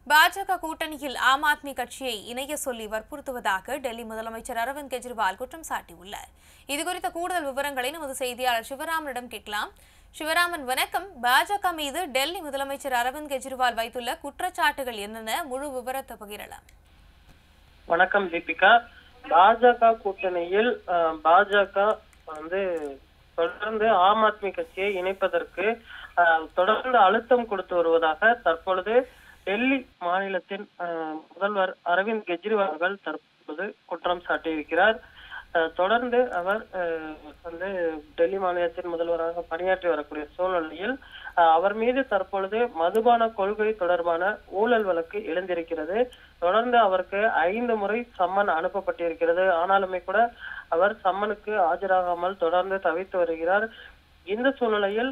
பாஜக கூட்டணியில் ஆம் ஆத்மி கட்சியை இணைய சொல்லி வற்புறுத்துவதாக டெல்லி முதலமைச்சர் அரவிந்த் கெஜ்ரிவால் குற்றம் சாட்டியுள்ளார். இதுகுறித்த கூடுதல் விவரங்களை நமது செய்தியாளர் சிவராமனிடம் கேட்கலாம். சிவராமன், வணக்கம். பாஜக மீது டெல்லி முதலமைச்சர் அரவிந்த் கெஜ்ரிவால் வைத்துள்ள குற்றச்சாட்டுகள் என்னென்ன, முழு விவரத்தை பகிரலாம். வணக்கம் தீபிகா. பாஜக கூட்டணியில் பாஜக தொடர்ந்து ஆம் ஆத்மி கட்சியை இணைப்பதற்கு தொடர்ந்து அழுத்தம் கொடுத்து வருவதாக தற்பொழுது டெல்லி மாநிலத்தின் முதல்வர் அரவிந்த் கெஜ்ரிவால் அவர்கள் தற்போது குற்றம் சாட்டியிருக்கிறார். தொடர்ந்து அவர் டெல்லி மாநிலத்தின் முதல்வராக பணியாற்றி வரக்கூடிய சூழ்நிலையில் அவர் மீது தற்பொழுது மதுபான கொள்கை தொடர்பான ஊழல் வழக்கு எழுந்திருக்கிறது. தொடர்ந்து அவருக்கு 5 முறை சம்மன் அனுப்பப்பட்டிருக்கிறது. ஆனாலுமே கூட அவர் சம்மனுக்கு ஆஜராகாமல் தொடர்ந்து தவித்து வருகிறார். இந்த சூழ்நிலையில்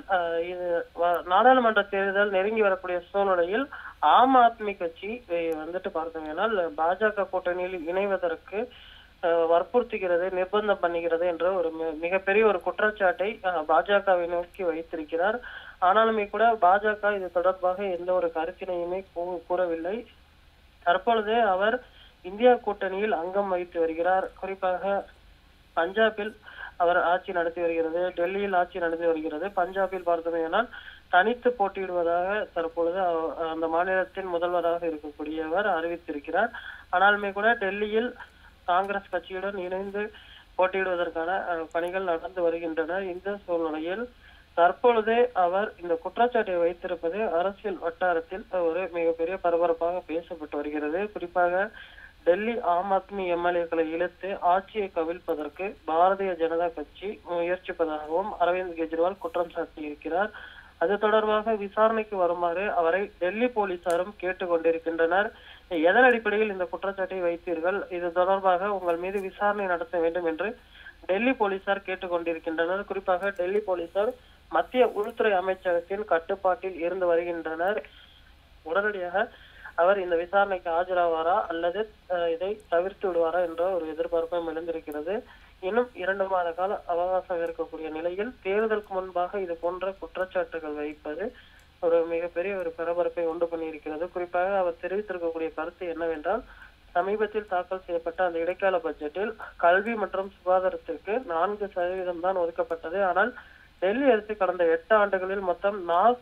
நாடாளுமன்ற தேர்தல் நெருங்கி வரக்கூடிய சூழ்நிலையில் ஆம் ஆத்மி கட்சி பார்த்தோம்னால் பாஜக கூட்டணியில் இணைவதற்கு வற்புறுத்துகிறது, நிர்பந்தம் பண்ணுகிறது என்ற ஒரு மிகப்பெரிய ஒரு குற்றச்சாட்டை பாஜகவை நோக்கி வைத்திருக்கிறார். ஆனாலுமே கூட பாஜக இது தொடர்பாக எந்த ஒரு கருத்தினையுமே கூறவில்லை. தற்பொழுது அவர் இந்தியா கூட்டணியில் அங்கம் வகித்து வருகிறார். குறிப்பாக பஞ்சாபில் அவர் ஆட்சி நடத்தி வருகிறது, டெல்லியில் ஆட்சி நடத்தி வருகிறது. பஞ்சாபில் பார்த்தோமேனால் தனித்து போட்டியிடுவதாக தற்பொழுது அந்த மாநிலத்தின் முதல்வராக இருக்கக்கூடியவர் அறிவித்திருக்கிறார். ஆனாலுமே கூட டெல்லியில் காங்கிரஸ் கட்சியுடன் இணைந்து போட்டியிடுவதற்கான பணிகள் நடந்து வருகின்றன. இந்த சூழ்நிலையில் தற்பொழுது அவர் இந்த குற்றச்சாட்டை வைத்திருப்பது அரசியல் வட்டாரத்தில் ஒரு மிகப்பெரிய பரபரப்பாக பேசப்பட்டு வருகிறது. குறிப்பாக டெல்லி ஆம் ஆத்மி எம்எல்ஏக்களை இழுத்து ஆட்சியை கவிழ்ப்பதற்கு பாரதிய ஜனதா கட்சி முயற்சிப்பதாகவும் அரவிந்த் கெஜ்ரிவால் குற்றம் சாட்டியிருக்கிறார். அது தொடர்பாக விசாரணைக்கு வருமாறு அவரை டெல்லி போலீசாரும் கேட்டுக்கொண்டிருக்கின்றனர். எதன் அடிப்படையில் இந்த குற்றச்சாட்டை வைத்தீர்கள், இது தொடர்பாக உங்கள் மீது விசாரணை நடத்த வேண்டும் என்று டெல்லி போலீசார் கேட்டுக்கொண்டிருக்கின்றனர். குறிப்பாக டெல்லி போலீசார் மத்திய உள்துறை அமைச்சகத்தின் கட்டுப்பாட்டில் இருந்து வருகின்றனர். உடனடியாக அவர் இந்த விசாரணைக்கு ஆஜராவாரா அல்லது இதை தவிர்த்து விடுவாரா என்ற ஒரு எதிர்பார்ப்பும் எழுந்திருக்கிறது. இன்னும் 2 மாத கால அவகாசம் இருக்கக்கூடிய நிலையில் தேர்தலுக்கு முன்பாக இது போன்ற குற்றச்சாட்டுகள் வைப்பது ஒரு மிகப்பெரிய ஒரு பரபரப்பை உண்டு பண்ணியிருக்கிறது. குறிப்பாக அவர் தெரிவித்திருக்கக்கூடிய கருத்து என்னவென்றால், சமீபத்தில் தாக்கல் செய்யப்பட்ட அந்த இடைக்கால பட்ஜெட்டில் கல்வி மற்றும் சுகாதாரத்திற்கு 4% தான் ஒதுக்கப்பட்டது. ஆனால் டெல்லி அரசு கடந்த 8 ஆண்டுகளில் மொத்தம்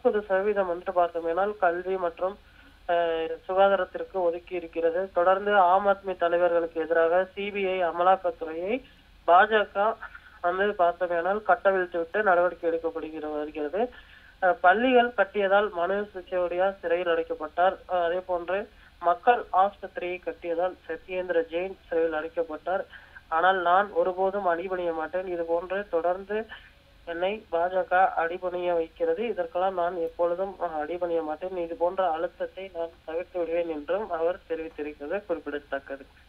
40% பார்த்தோமேனால் கல்வி மற்றும் சுகாதாரத்திற்கு ஒதுக்கி இருக்கிறது. தொடர்ந்து ஆம் ஆத்மி தலைவர்களுக்கு எதிராக சிபிஐ அமலாக்கத்துறையை பாஜக பார்த்தோமேனால் கட்டவிழ்த்து விட்டு நடவடிக்கை எடுக்கப்படுகிறது. பள்ளிகள் கட்டியதால் மனோஜ் சிசோடியா சிறையில் அடைக்கப்பட்டார். அதே போன்று மக்கள் ஆஸ்பத்திரியை கட்டியதால் சத்யேந்திர ஜெயின் சிறையில் அடைக்கப்பட்டார். ஆனால் நான் ஒருபோதும் அடிபணிய மாட்டேன், இது போன்று தொடர்ந்து என்னை பாஜக அடிபணிய வைக்கிறது, இதற்கெல்லாம் நான் எப்பொழுதும் அடிபணிய மாட்டேன், இது போன்ற அழுத்தத்தை நான் தவிர்த்து விடுவேன் என்றும் அவர் தெரிவித்திருக்கிறது குறிப்பிடத்தக்கது.